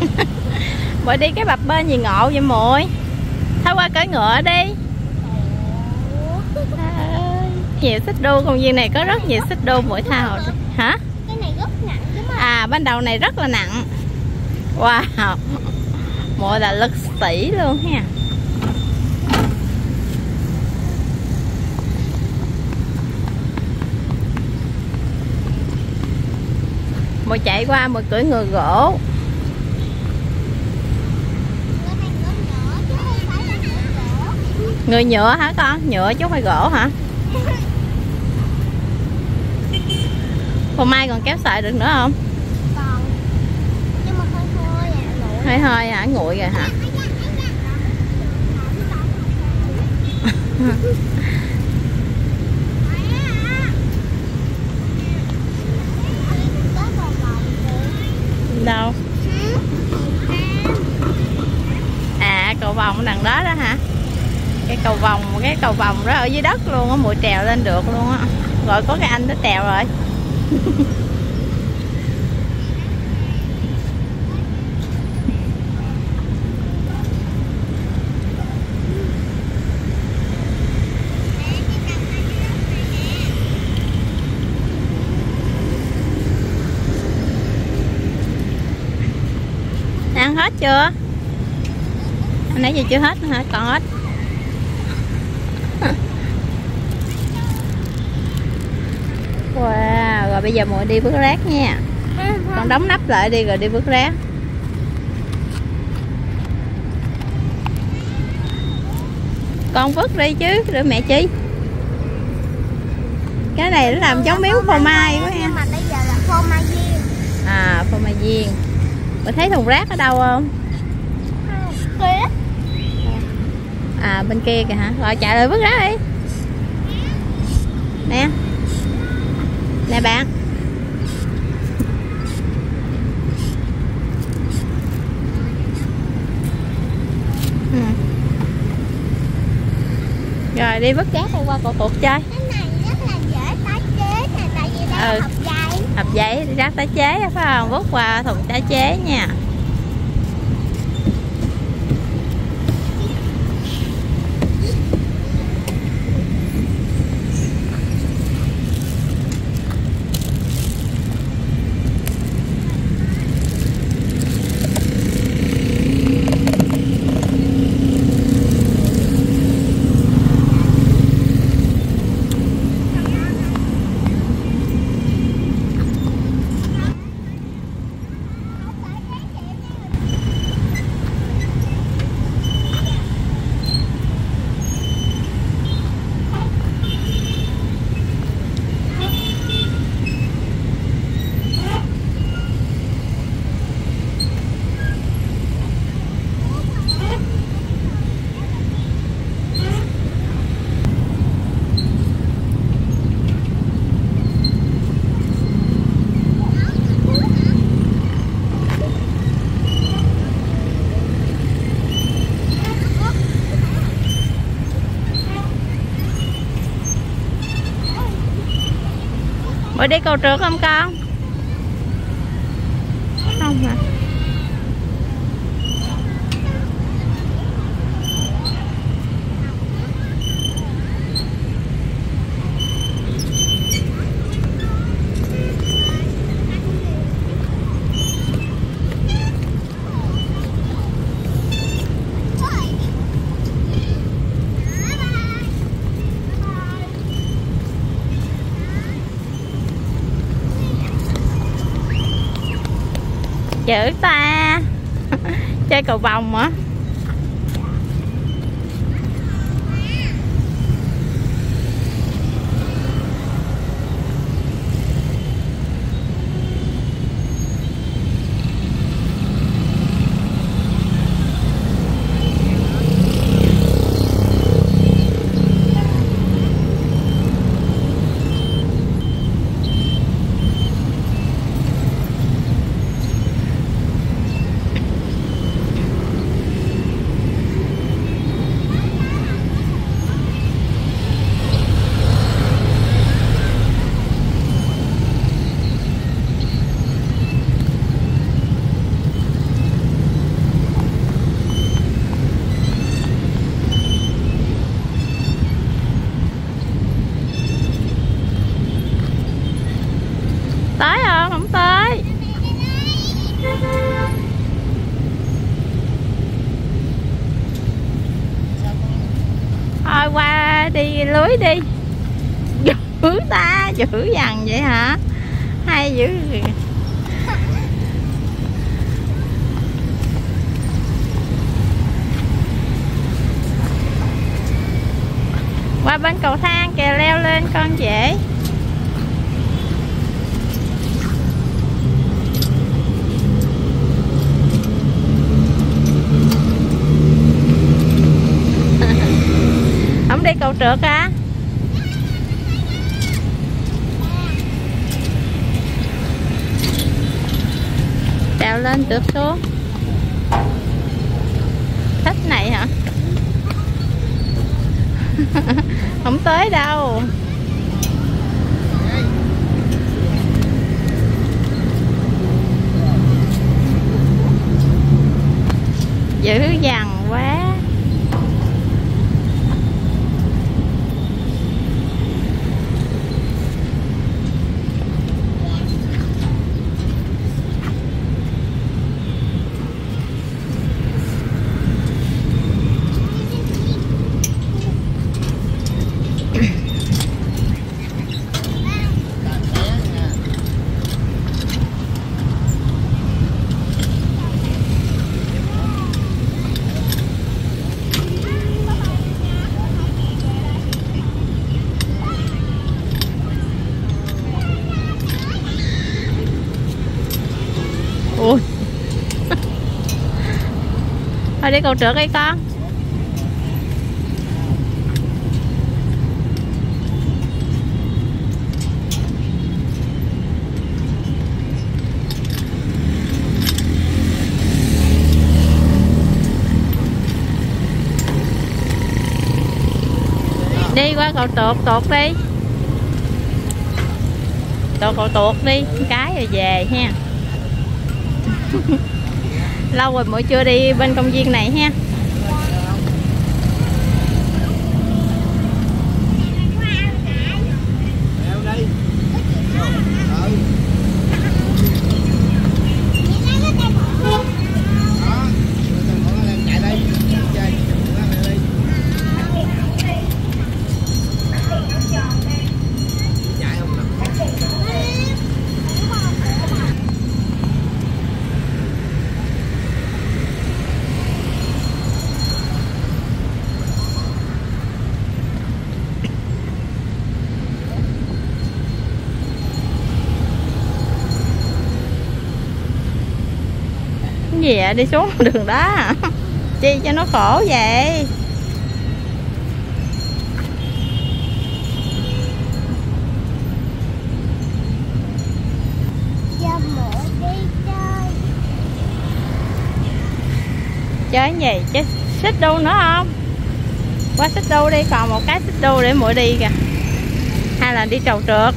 Muội đi cái bập bên gì ngộ vậy muội? Thôi qua cưỡi ngựa đi. Nhiều xích đu, công viên này có rất nhiều xích đu muội thao. Hả? Cái này rất nặng đúng không? À, ban đầu này rất là nặng. Wow, muội là lực sĩ luôn ha. Muội chạy qua muội cưỡi ngựa gỗ. Người nhựa hả con? Nhựa chứ không phải gỗ hả? Hôm mai còn kéo sợi được nữa không? Còn. Nhưng mà hơi hơi à. Hơi hơi hả? Nguội rồi hả? Đâu? À, cầu vồng đằng đó đó hả? Cái cầu vồng đó ở dưới đất luôn á, muội trèo lên được luôn á. Rồi có cái anh đó trèo rồi. Ăn hết chưa? Nãy giờ chưa hết nữa hả? Còn hết. Wow, rồi bây giờ muội đi vứt rác nha. Con đóng nắp lại đi rồi đi vứt rác. Con vứt đi chứ, để mẹ chi. Cái này nó làm giống miếng phô mai quá ha. Nhưng mà bây giờ là phô mai viên. À, phô mai viên. Bạn thấy thùng rác ở đâu không? Kia. À, bên kia kìa hả? Rồi chạy lại vứt rác đi. Nè. Nè bạn. Rồi đi vứt rác đi qua cầu tuột chơi. Cái này rất là dễ tái chế nè, tại vì đây là hộp giấy. Hộp giấy rác tái chế phải không? Vứt qua thùng tái chế nha. Ở đi cầu trượt không con? Không hả? Dữ ta. Chơi cầu vồng hả? lưới đi. Dữ ta, dữ dằn vậy hả? Hay dữ. Qua bên cầu thang kìa, leo lên con dễ. Không đi cầu trượt à? Trèo lên trượt xuống. Thích này hả? Không tới đâu. Dữ dằn quá. Ui. Thôi đi cầu trượt đi con. Đi qua cầu tuột đi. Cầu tuột đi cái rồi về ha. Lâu rồi mới chưa đi bên công viên này ha. Gì vậy? Đi xuống đường đó hả? Chi cho nó khổ vậy? Cho mẹ đi chơi. Chơi gì? Chơi xích đu nữa không? Qua xích đu đi, còn một cái xích đu để muội đi kìa. Hay là đi cầu trượt?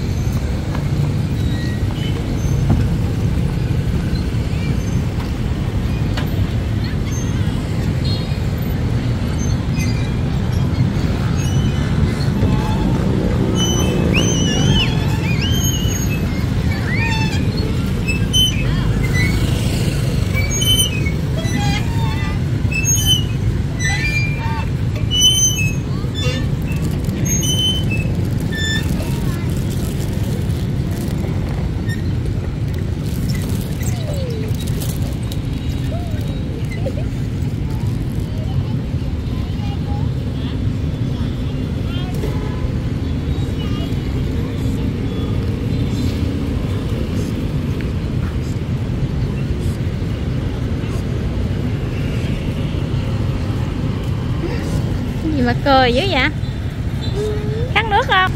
Gì mà cười dữ vậy? Khát nước không?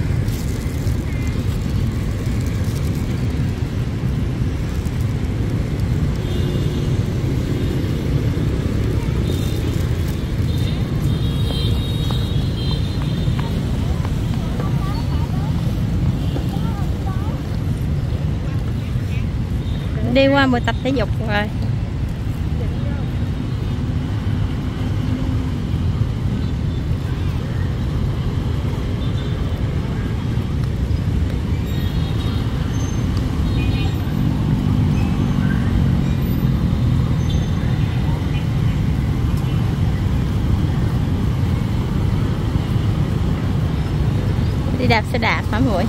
Đi qua buổi tập thể dục rồi. đạp xe đạp hả muội?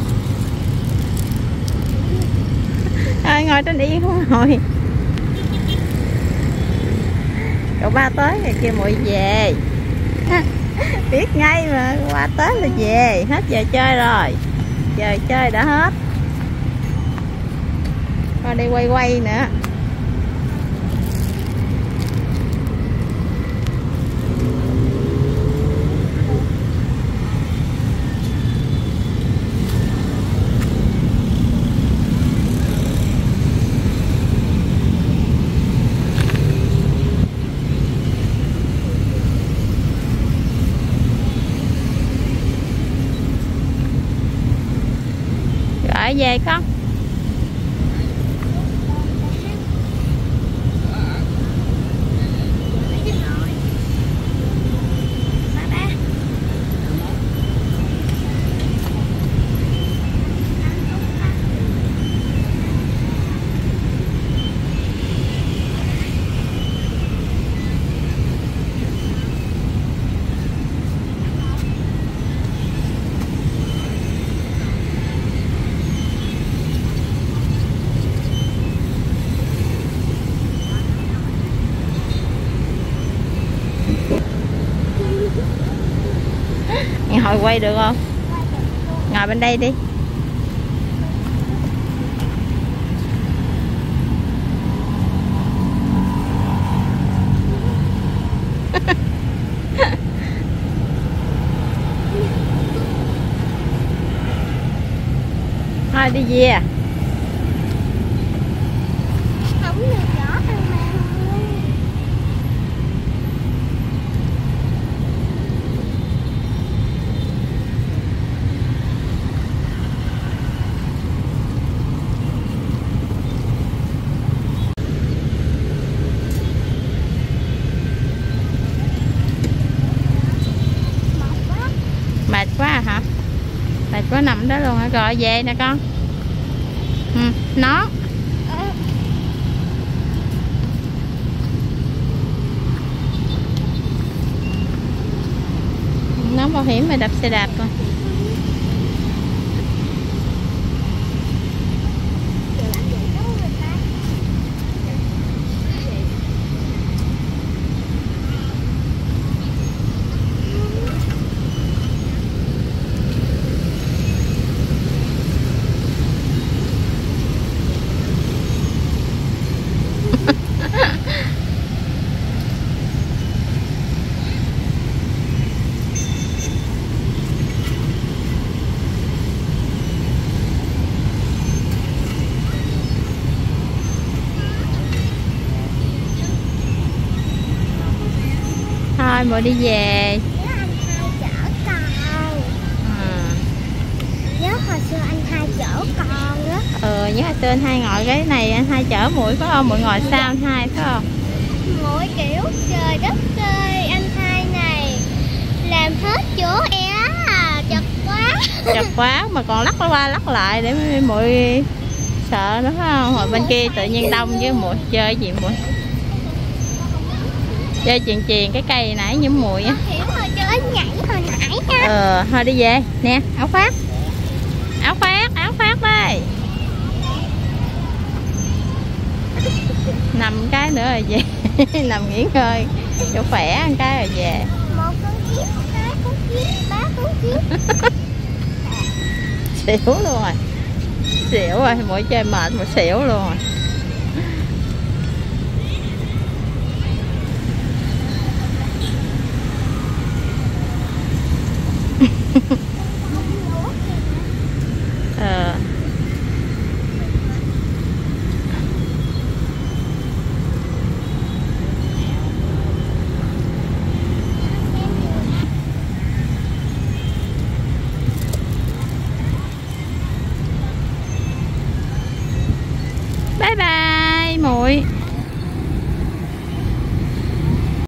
Ngồi trên yên không ngồi. Cậu ba tới rồi kia muội về. Biết ngay mà, qua tới là về. Hết giờ chơi rồi. Giờ chơi đã hết. Qua đây quay quay nữa. Rồi về con. Hồi quay được không? Ngồi bên đây đi. Thôi đi về. Không được rõ ăn mà. Mệt quá hả? Mệt quá nằm đó luôn hả? Rồi về nè con. Nó bảo hiểm mà đạp xe đạp con. Thôi muội đi về. Nhớ anh hai chở con. Nhớ hồi xưa anh hai chở con đó. Nhớ hồi xưa anh hai ngồi cái này, anh hai chở muội phải không? Muội ngồi sau anh hai phải không? Mỗi kiểu trời đất ơi, anh hai này làm hết chỗ chật quá. Chật quá mà còn lắc qua lắc lại để muội sợ nữa phải không? Hồi bên kia tự nhiên đông với muội chơi gì muội? Chơi chuyền cái cây nãy như muội á. Hiểu rồi, chơi nhảy hồi nãy ha. Thôi đi về nè. Áo khoác đây. Nằm cái nữa rồi về. Nằm nghỉ ngơi cho khỏe một cái rồi về. Một con chip, hai con chip, ba con chip. Xỉu luôn rồi. Xỉu rồi, mỗi chơi mệt một xỉu luôn rồi.